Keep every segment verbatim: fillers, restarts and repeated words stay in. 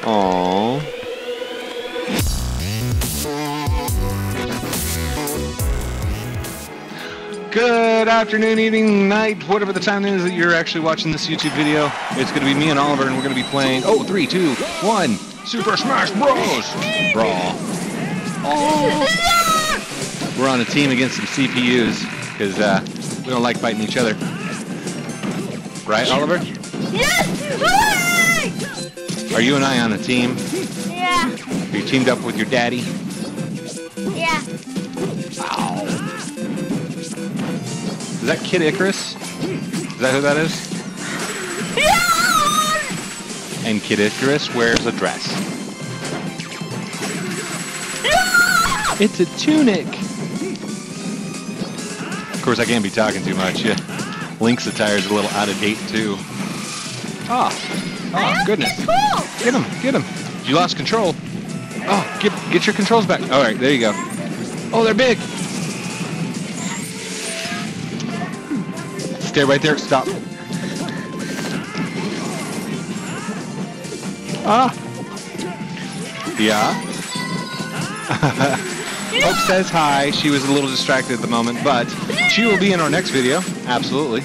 Aww. Good afternoon, evening, night, whatever the time is that you're actually watching this YouTube video. It's going to be me and Oliver, and we're going to be playing, oh, three, two, one, Super Smash Bros. Brawl. Oh. We're on a team against some C P Us, because uh, we don't like fighting each other. Right, Oliver? Yes! Are you and I on a team? Yeah. Are you teamed up with your daddy? Yeah. Ow. Is that Kid Icarus? Is that who that is? Yeah! And Kid Icarus wears a dress. Yeah! It's a tunic! Of course, I can't be talking too much. Yeah. Link's attire is a little out of date, too. Ah. Oh, goodness. Control. Get him, get him. You lost control. Oh, get, get your controls back. All right, there you go. Oh, they're big. Stay right there. Stop. Ah. Yeah. Hope says hi. She was a little distracted at the moment, but she will be in our next video. Absolutely.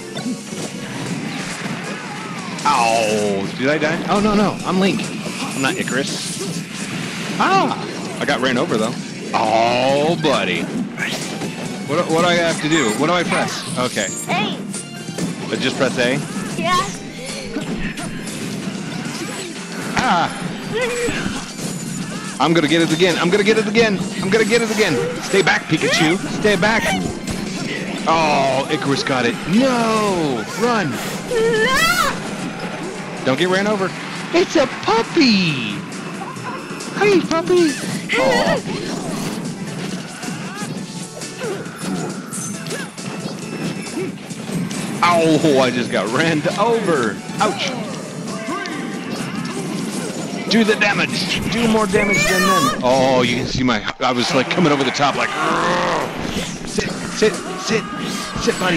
Ow. Did I die? Oh, no, no. I'm Link. I'm not Icarus. Ah. I got ran over, though. Oh, buddy. What, what do I have to do? What do I press? Okay. Hey. But just press A? Yeah. Ah! I'm gonna get it again. I'm gonna get it again. I'm gonna get it again. Stay back, Pikachu. Stay back. Oh, Icarus got it. No! Run! Don't get ran over. It's a puppy! Hey, puppy! Oh. Ow, I just got ran over. Ouch. Do the damage. Do more damage than them. Oh, you can see my, I was like coming over the top like, sit, sit, sit, sit, buddy.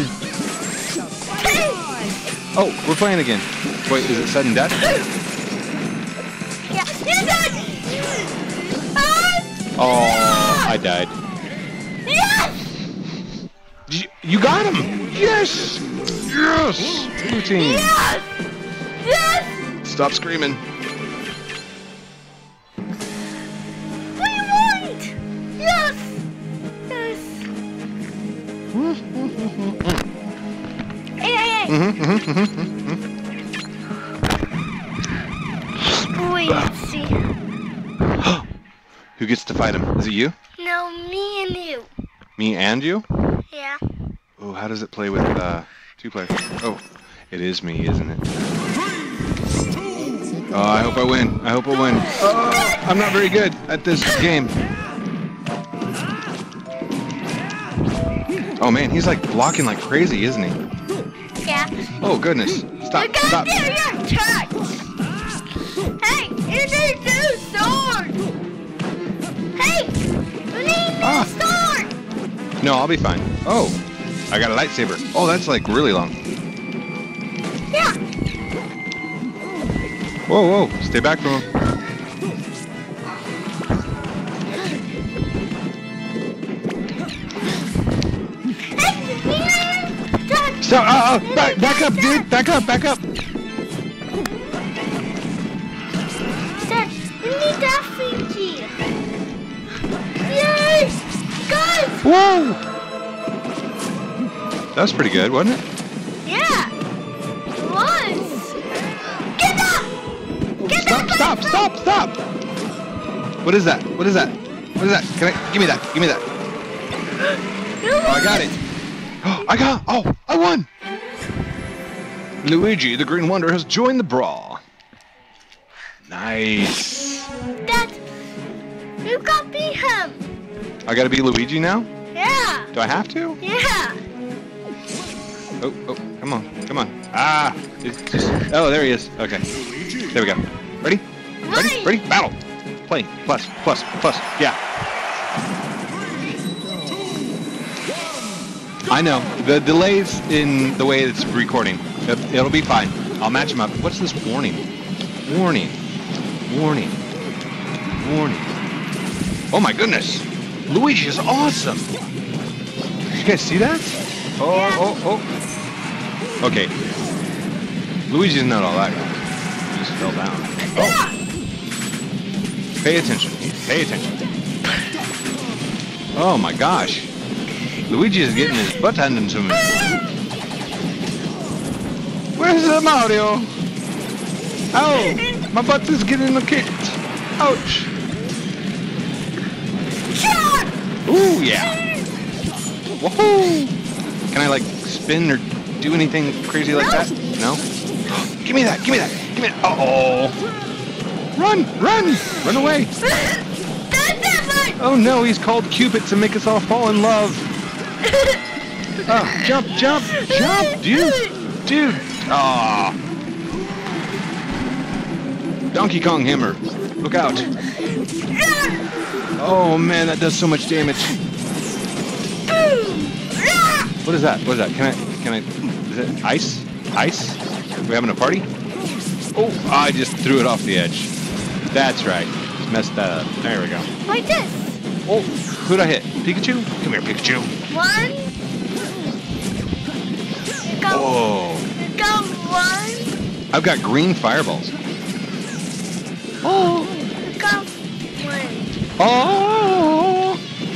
Oh, we're playing again. Wait, is it sudden death? Yeah. Oh, I died. Yes! You, you got him. Yes. Yes. Blue team. Yes! Yes! Stop screaming. We won! Yes! Yes! Hey, hey, hey! Mm-hmm, mm-hmm, mm-hmm, mm-hmm. Wait, let's see. Who gets to fight him? Is it you? No, me and you. Me and you? Yeah. Oh, how does it play with uh, two players? Oh, it is me, isn't it? Oh, I hope I win. I hope I win. Oh, I'm not very good at this game. Oh man, he's like blocking like crazy, isn't he? Yeah. Oh goodness. Stop, You got stop. there, you're attacked! Hey, you need new sword! Hey! You need new Ah. sword! No, I'll be fine. Oh, I got a lightsaber. Oh, that's like really long. Yeah. Whoa, whoa. Stay back from him. Stop! Uh, uh, back, back up, dude! Back up! Back up! Dad, we need that Fiji. Yay! Guys! Whoa! That was pretty good, wasn't it? Yeah! It was! Get up! Get Stop! up! Stop! Stop! Stop! What is that? What is that? What is that? Can I? Give me that! Give me that! Oh, I got it! I got! Oh! I won! Luigi, the Green Wonder, has joined the brawl. Nice. Dad, you got be him. I gotta be Luigi now? Yeah. Do I have to? Yeah. Oh, oh, come on, come on. Ah! It's just, oh, there he is. Okay. There we go. Ready? Ready? Right. Ready? Battle! Play. Plus, plus, plus. Yeah. I know. The delays in the way it's recording. It, it'll be fine. I'll match them up. What's this warning? Warning. Warning. Warning. Oh my goodness. Luigi is awesome. Did you guys see that? Oh, Yeah. oh, oh. Okay. Luigi's not all that good. He just fell down. Oh. Pay attention. Pay attention. Oh my gosh. Luigi is getting his butt handed to me. Where's the Mario? Ow! My butt is getting kicked. Ouch. Ooh, yeah. Woohoo! Can I like spin or do anything crazy like that? No? Give me that! Give me that! Give me that! Uh-oh! Run! Run! Run away! Oh no, he's called Cupid to make us all fall in love. Oh, jump, jump, jump, dude! Dude! Aw. Donkey Kong hammer. Look out. Oh man, that does so much damage. What is that? What is that? Can I, can I, is it ice? Ice? Are we having a party? Oh, I just threw it off the edge. That's right. Just messed that up. There we go. Like this. Oh, who'd I hit? Pikachu? Come here, Pikachu. One. Go. Oh. Go one. I've got green fireballs. Oh. Go one. Oh!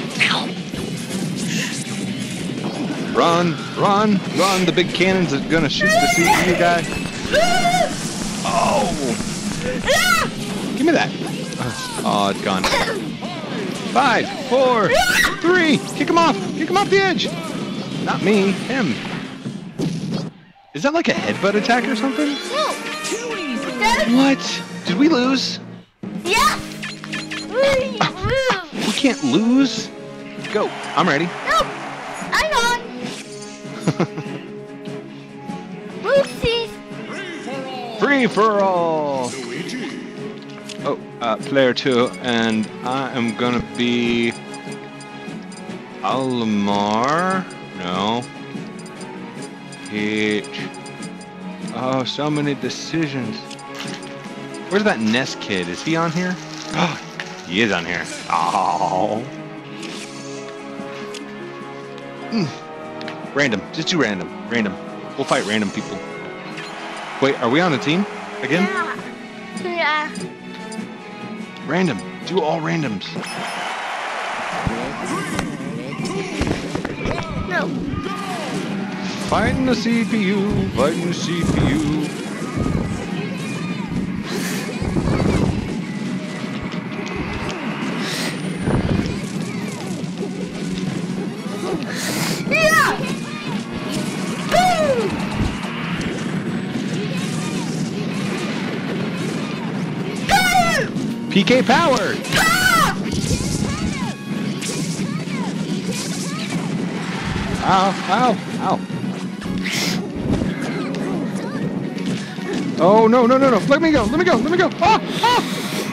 Run, run, run! The big cannons are gonna shoot the C P U guy. Oh! Give me that. Oh, it's gone. Five, four, three. Kick him off. Kick him off the edge. Not me. Him. Is that like a headbutt attack or something? No. What? Did we lose? Yeah. We We can't lose. Go. I'm ready. Nope. I'm on. Oopsies. Free for all. Oh, uh, player two, and I am gonna be Almar. No. Peach. Oh, so many decisions. Where's that Ness kid? Is he on here? Oh, he is on here. Oh. Mm. Random. Just do random. Random. We'll fight random people. Wait, are we on a team again? Yeah. Yeah. Random. Do all randoms. No. Fighting the C P U. Fighting the C P U. Yeah. Boom. P K powered. Ah! Ow, ow, ow. Oh, no, no, no, no. Let me go, let me go, let me go. Ah, ah.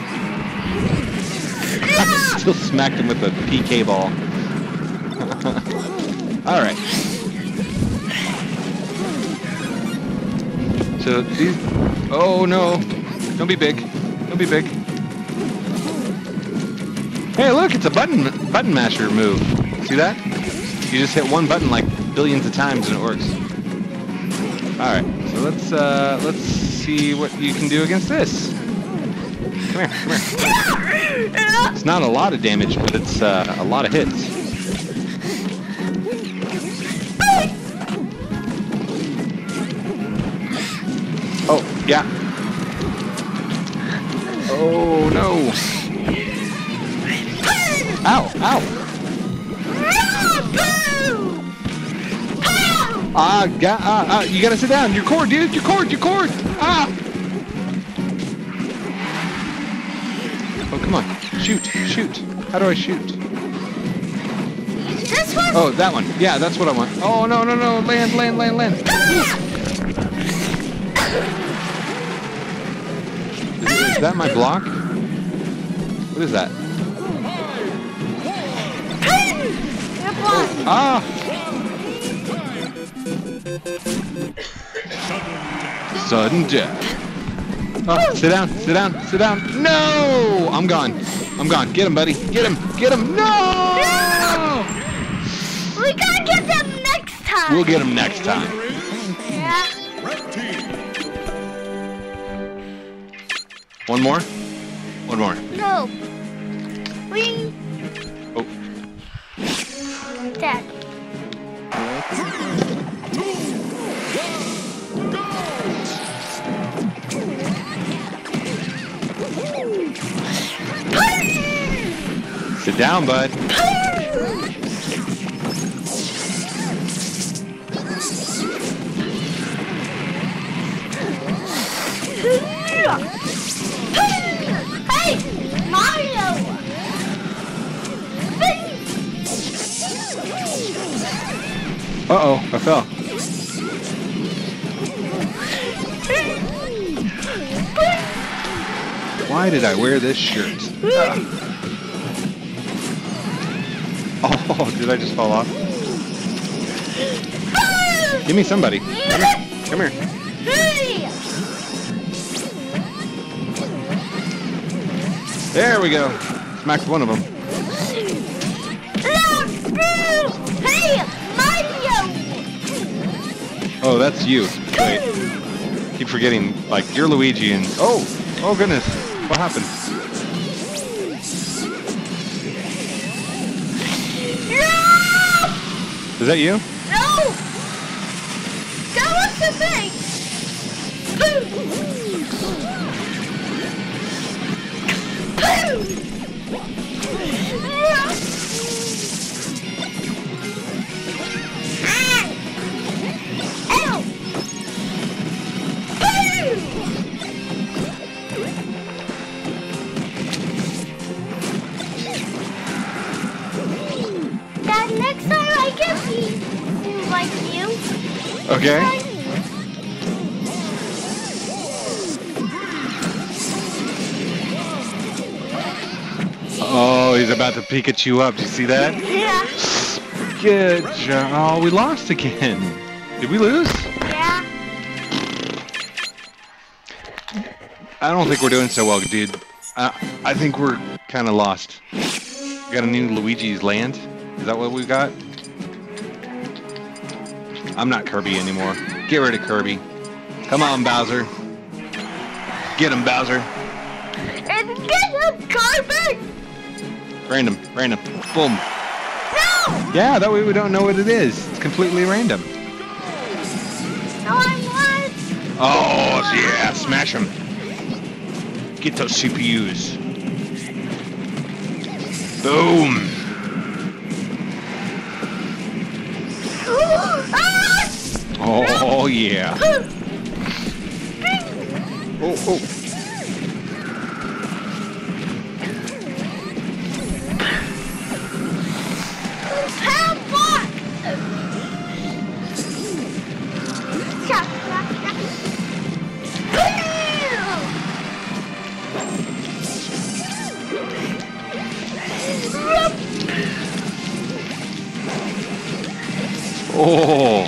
I still smacked him with a P K ball. All right. So these, oh no. Don't be big. Don't be big. Hey, look, it's a button button masher move. See that? You just hit one button like billions of times and it works. All right, so let's uh, let's see what you can do against this. Come here, come here. It's not a lot of damage, but it's uh, a lot of hits. Oh, yeah. Oh no. Ow, ow. Ah, got, ah, ah, you gotta sit down. Your cord, dude. Your cord, your cord. Ah. Oh, come on. Shoot, shoot. How do I shoot? This one? Oh, that one. Yeah, that's what I want. Oh, no, no, no. Land, land, land, land. Is, is that my block? What is that? Oh, ah! Sudden death. Oh, sit down, sit down, sit down. No! I'm gone. I'm gone. Get him, buddy. Get him. Get him. No! No! We gotta get them next time. We'll get him next time. Yeah. One more? One more. No. We. Oh. Dad. Sit down, bud. Hey, Mario! Uh-oh, I fell. Why did I wear this shirt? Ah. Oh, did I just fall off? Give me somebody. Come here. Come here. There we go. Smacked one of them. Hey, Mario! Oh, that's you. Wait. Keep forgetting, like, you're Luigi and... Oh! Oh, goodness. What happened? Is that you? No! That was the thing! Dad, next time I get me like you. Okay. Oh, he's about to Pikachu up. Did you see that? Yeah. Good job. Oh, we lost again. Did we lose? Yeah. I don't think we're doing so well, dude. Uh, I think we're kind of lost. We got a new Luigi's Land. Is that what we got? I'm not Kirby anymore. Get rid of Kirby. Come on, Bowser. Get him, Bowser. And get him, Kirby! Random, random. Boom. No! Yeah, that way we don't know what it is. It's completely random. No, I want. Oh, yeah. Smash him. Get those C P Us. Boom. Oh, yeah. Oh, oh. Oh.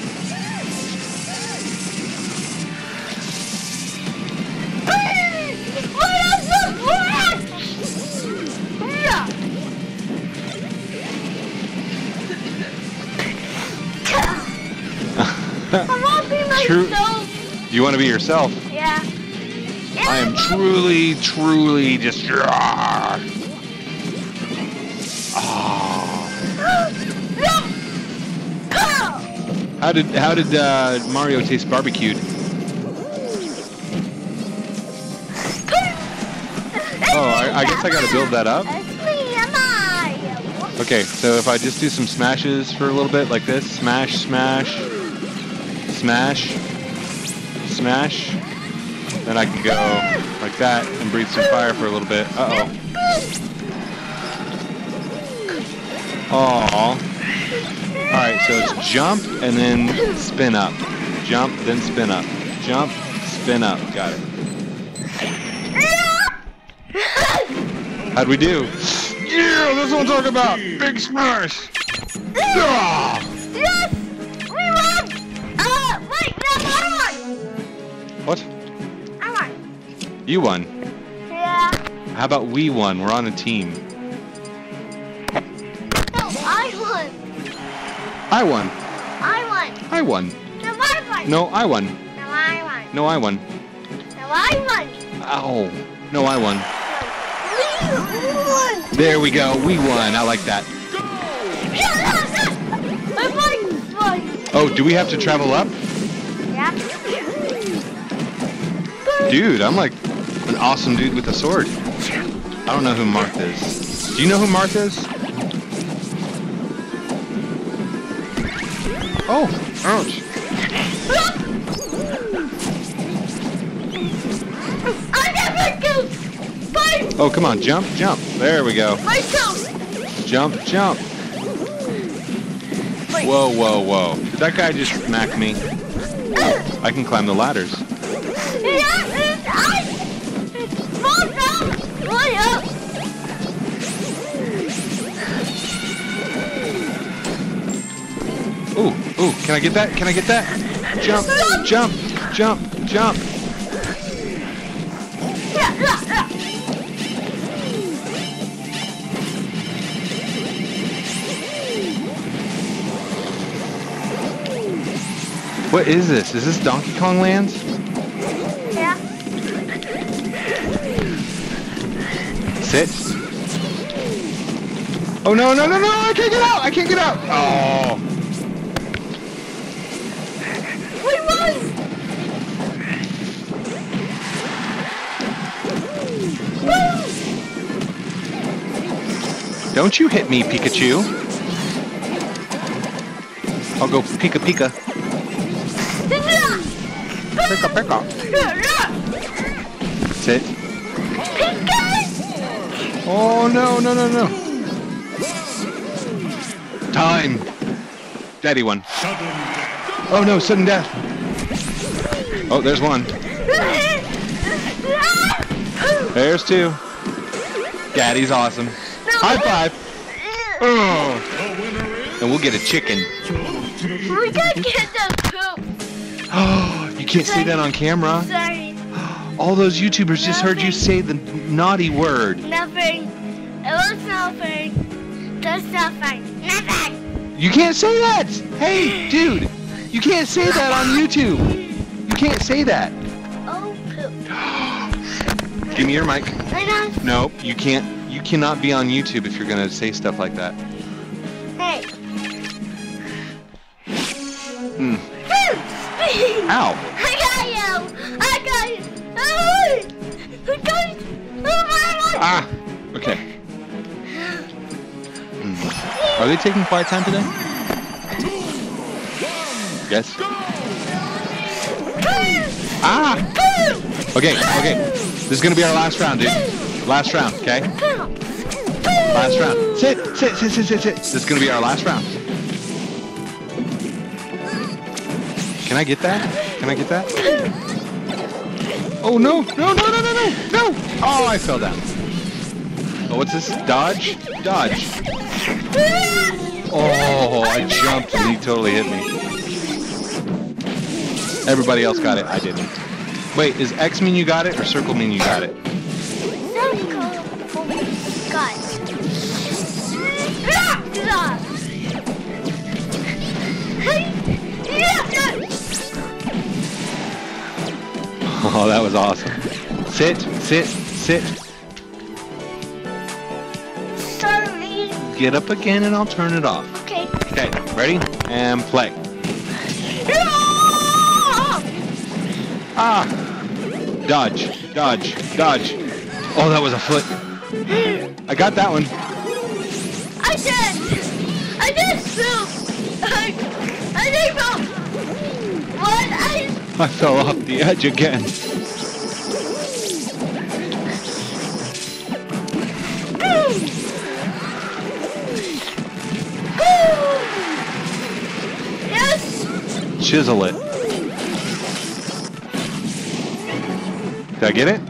I want to be myself. You want to be yourself? Yeah. I am truly, truly just. Ah. How did how did uh, Mario taste barbecued? Oh, I, I guess I got to build that up. Okay, so if I just do some smashes for a little bit, like this, smash, smash, smash, smash, then I can go like that and breathe some fire for a little bit. Uh oh. Aww. Alright, so it's jump and then spin up. Jump, then spin up. Jump, spin up. Got it. How'd we do? Yeah, that's what I'm talking about! Big smash! Ah! Yes! We won! Uh, wait, no, I won! What? I won. You won. Yeah. How about we won? We're on a team. No, I won. I won. I won. I won. No, I won. No, I won. No, I won. No, I won. No, I won. Ow. No, I won. No, we won. There we go. We won. I like that. I won. Oh, do we have to travel up? Yeah. Dude, I'm like an awesome dude with a sword. I don't know who Martha is. Do you know who Martha is? Oh, ouch. I never go. Bye. Oh, come on, jump, jump. There we go. I go. Jump, jump. Whoa, whoa, whoa. Did that guy just smack me? I can climb the ladders. Yeah, it's I. Fall down. Fly up. Ooh, ooh, can I get that? Can I get that? Jump, jump, jump, jump. Yeah, yeah, yeah. What is this? Is this Donkey Kong Land? Yeah. Sit. Oh no, no, no, no! I can't get out! I can't get out! Oh. We won. Don't you hit me, Pikachu. I'll go Pika Pika. Pika Pika. Sit. Oh no, no, no, no. Time. Daddy won. Oh no, sudden death. Oh, there's one. There's two. Daddy's awesome. High five. Oh. And we'll get a chicken. We gotta get the poop. Oh, you can't say that on camera. Sorry. All those YouTubers just heard you say the naughty word. Nothing. It was nothing. Just nothing. Nothing. You can't say that. Hey, dude, you can't say that on YouTube. You can't say that. Oh, poop. Give me your mic. I know. Nope, you can't. You cannot be on YouTube if you're gonna say stuff like that. Hey. Hmm. Ow. Ow. I got you. I got you. Oh, I got you. Oh, my God. Ah. Okay. Hmm. Are they taking quiet time today? Yes. Ah. Okay. Okay. This is gonna be our last round, dude. Last round. Okay. Last round. Sit. Sit. Sit. Sit. Sit. Sit. This is gonna be our last round. Can I get that? Can I get that? Oh no! No! No! No! No! No! No! Oh, I fell down. Oh, what's this? Dodge? Dodge. Oh, I jumped and he totally hit me. Everybody else got it. I didn't. Wait, is X mean you got it or circle mean you got it? Got it. Oh, that was awesome. Sit, sit, sit. Sorry. Get up again and I'll turn it off. Okay. Okay, ready? And play. Ah! Dodge, dodge, dodge. Oh, that was a flip. I got that one. I did. I did too. I, I did both. What? I... I fell off the edge again. Yes. Chisel it. Did I get it?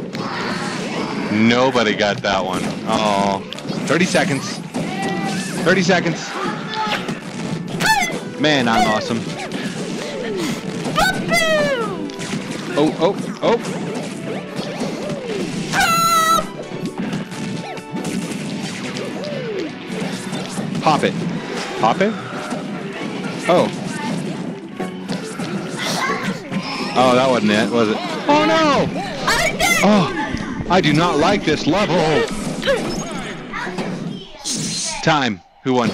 Nobody got that one. Oh, thirty seconds. thirty seconds. Man, I'm awesome. Oh, oh, oh. Pop it. Pop it? Oh. Oh, that wasn't it, was it? Oh no! Oh, I do not like this level. Time. Who won?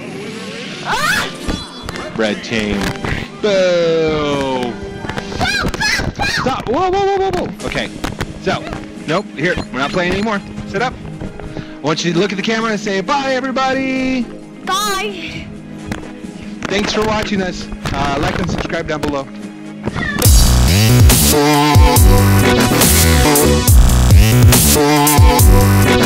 Red team. Boo! Stop! Whoa, whoa, whoa, whoa, whoa! Okay. So, nope. Here, we're not playing anymore. Sit up. I want you to look at the camera and say bye, everybody. Bye. Thanks for watching us. Uh, like and subscribe down below. Oh,